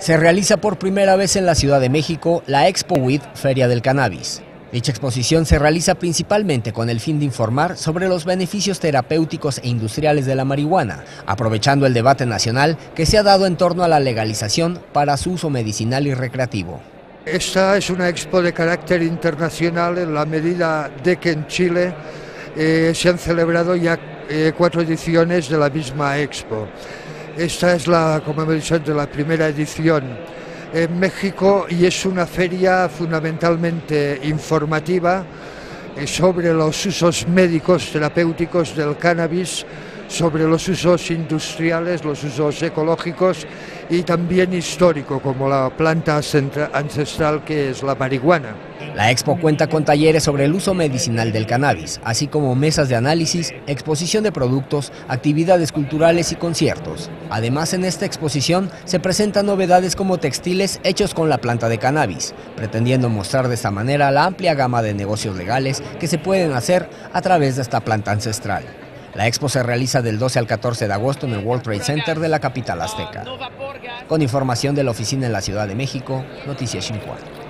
Se realiza por primera vez en la Ciudad de México la Expo WID Feria del Cannabis. Dicha exposición se realiza principalmente con el fin de informar sobre los beneficios terapéuticos e industriales de la marihuana, aprovechando el debate nacional que se ha dado en torno a la legalización para su uso medicinal y recreativo. Esta es una expo de carácter internacional en la medida de que en Chile se han celebrado ya 4 ediciones de la misma expo. Esta es como hemos dicho antes, la primera edición en México y es una feria fundamentalmente informativa sobre los usos médicos terapéuticos del cannabis, sobre los usos industriales, los usos ecológicos y también histórico, como la planta ancestral que es la marihuana. La expo cuenta con talleres sobre el uso medicinal del cannabis, así como mesas de análisis, exposición de productos, actividades culturales y conciertos. Además, en esta exposición se presentan novedades como textiles hechos con la planta de cannabis, pretendiendo mostrar de esta manera la amplia gama de negocios legales que se pueden hacer a través de esta planta ancestral. La expo se realiza del 12 al 14 de agosto en el World Trade Center de la capital azteca. Con información de la oficina en la Ciudad de México, Noticias Xinhua.